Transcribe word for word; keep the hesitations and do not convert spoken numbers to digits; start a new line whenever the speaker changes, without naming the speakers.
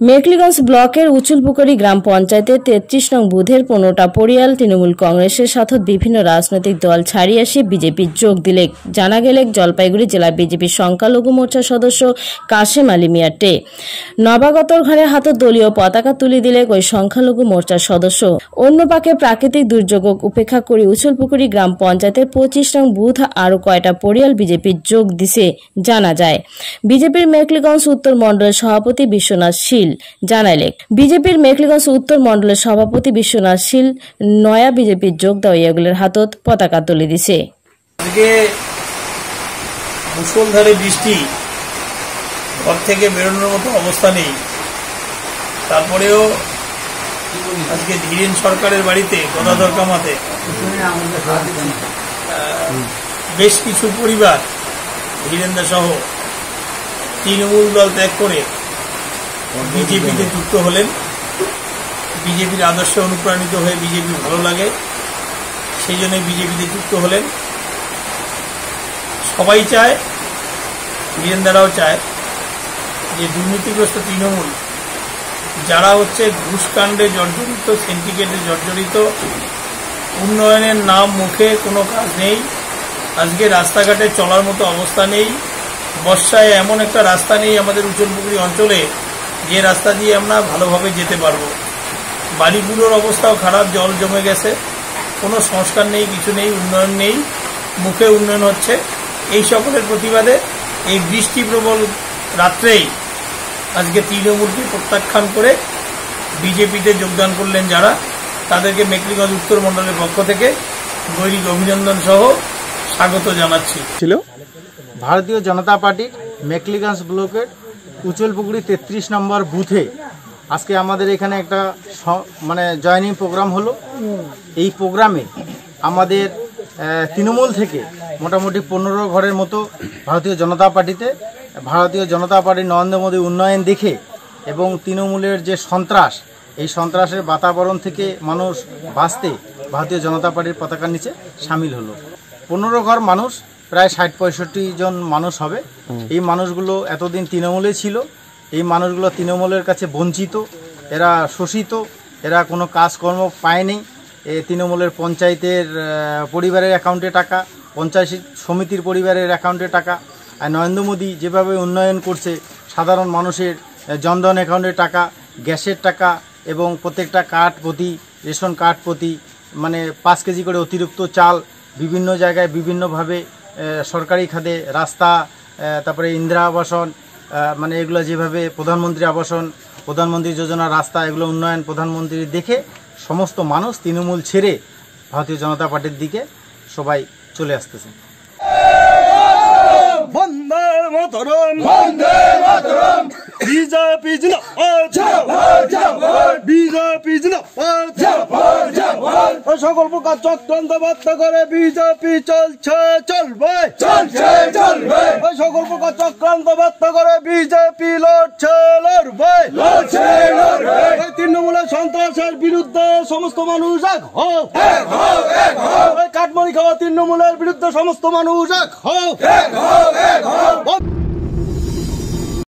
মেকলিগঞ্জ ব্লকের উচুলপুকুরি গ্রাম পঞ্চায়েতের তেত্রিশ নং বুথের পনেরোটা পরিয়াল তৃণমূল কংগ্রেসের সাথে বিভিন্ন রাজনৈতিক দল ছাড়িয়ে এসে বিজেপির যোগ দিলে জানা গেলে জলপাইগুড়ি জেলা বিজেপির সংখ্যালঘু মোর্চার সদস্য কাশেম আলী মিয়া টে নবাগতর ঘরে হাতে দলীয় পতাকা তুলে দিলে ওই সংখ্যালঘু মোর্চার সদস্য। অন্য পাকে প্রাকৃতিক দুর্যোগ উপেক্ষা করে উচুলপুকুরি গ্রাম পঞ্চায়েতের পঁচিশ নং বুথ আরো কয়টা পরিয়াল বিজেপির যোগ দিছে জানা যায়। বিজেপির মেকলিগঞ্জ উত্তর মন্ডলের সভাপতি বিশ্বনাথ শীল জানাইলে বিজেপির মেকলিগঞ্জ উত্তর মন্ডলের সভাপতি বিশ্বনাথ শীল নয়া বিজেপির যোগ দেওয়া এগুলোর হাতত পতাকা তুলে দিছে।
আজকে মুষলধারে বৃষ্টি, ঘর থেকে বেরোনোর মতো অবস্থা নেই, তারপরেও আজকে ধীরেন সরকারের বাড়িতে গদাধর কামাতে বেশ কিছু পরিবার ধীরেন্দা সহ তৃণমূল দল ত্যাগ করে বিজেপিতে যুক্ত হলেন। বিজেপির আদর্শে অনুপ্রাণিত হয়ে বিজেপি ভালো লাগে, সেই জন্য বিজেপিতে যুক্ত হলেন। সবাই চায়, ধীরেন্দারাও চায় যে দুর্নীতিগ্রস্ত তৃণমূল যারা হচ্ছে ঘুষকাণ্ডে জর্জরিত, সিন্ডিকেটে জর্জরিত, উন্নয়নের নাম মুখে কোনো কাজ নেই, আজকে রাস্তাঘাটে চলার মতো অবস্থা নেই, বর্ষায় এমন একটা রাস্তা নেই আমাদের উচুলপুকুরি অঞ্চলে যে রাস্তা দিয়ে আমরা ভালোভাবে যেতে পারবো। বাড়িগুলোর অবস্থাও খারাপ, জল জমে গেছে, কোনো সংস্কার নেই, কিছু নেই, উন্নয়ন নেই, মুখে উন্নয়ন হচ্ছে। এই সকলের প্রতিবাদে এই বৃষ্টি প্রবল রাত্রেই আজকে তৃণমূলকে প্রত্যাখ্যান করে বিজেপিতে যোগদান করলেন যারা, তাদেরকে মেকলিগঞ্জ উত্তর মন্ডলের পক্ষ থেকে গৈরিক অভিনন্দন সহ স্বাগত জানাচ্ছি।
ছিল ভারতীয় জনতা পার্টির মেকলিগঞ্জ ব্লকের উচুলপুকুরি তেত্রিশ নম্বর বুথে আজকে আমাদের এখানে একটা মানে জয়নিং প্রোগ্রাম হলো। এই প্রোগ্রামে আমাদের তৃণমূল থেকে মোটামুটি পনেরো ঘরের মতো ভারতীয় জনতা পার্টিতে ভারতীয় জনতা পার্টির নরেন্দ্র মোদী উন্নয়ন দেখে এবং তৃণমূলের যে সন্ত্রাস, এই সন্ত্রাসের বাতাবরণ থেকে মানুষ বাঁচতে ভারতীয় জনতা পার্টির পতাকার নিচে সামিল হলো। পনেরো ঘর মানুষ, প্রায় ষাট পঁয়ষট্টি জন মানুষ হবে। এই মানুষগুলো এতদিন তৃণমূলে ছিল, এই মানুষগুলো তৃণমূলের কাছে বঞ্চিত, এরা শোষিত, এরা কোনো কাজকর্ম পায়নি। এ তৃণমূলের পঞ্চায়েতের পরিবারের অ্যাকাউন্টে টাকা, পঞ্চায়েত সমিতির পরিবারের অ্যাকাউন্টে টাকা, আর নরেন্দ্র মোদী যেভাবে উন্নয়ন করছে, সাধারণ মানুষের জনধন অ্যাকাউন্টে টাকা, গ্যাসের টাকা এবং প্রত্যেকটা কার্ড প্রতি, রেশন কার্ড প্রতি মানে পাঁচ কেজি করে অতিরিক্ত চাল, বিভিন্ন জায়গায় বিভিন্নভাবে সরকারি খাতে রাস্তা, তারপরে ইন্দিরা আবাসন, মানে এগুলো যেভাবে প্রধানমন্ত্রী আবাসন, প্রধানমন্ত্রী যোজনা, রাস্তা, এগুলো উন্নয়ন প্রধানমন্ত্রী দেখে সমস্ত মানুষ তৃণমূল ছেড়ে ভারতীয় জনতা পার্টির দিকে সবাই চলে আসতেছে।
বন্দে মাতরম, বন্দে মাতরম, বিজেপি জিন্দাবাদ, বিজেপি জিন্দাবাদ, সকল প্রকার চক্রান্ত বাধ্য করে বিজেপি চলছে চলবে, চলছে চলবে, সকল প্রকার চক্রান্ত বাধ্য করে বিজেপি লড়ছে লড়বে, লড়ছে লড়বে। তৃণমূলের সন্ত্রাসের বিরুদ্ধে সমস্ত মানুষ এক হোক, এক হোক, এক হোক। কাঠমানি খাওয়া তৃণমূলের বিরুদ্ধে সমস্ত মানুষ এক হোক, এক হোক, এক হোক।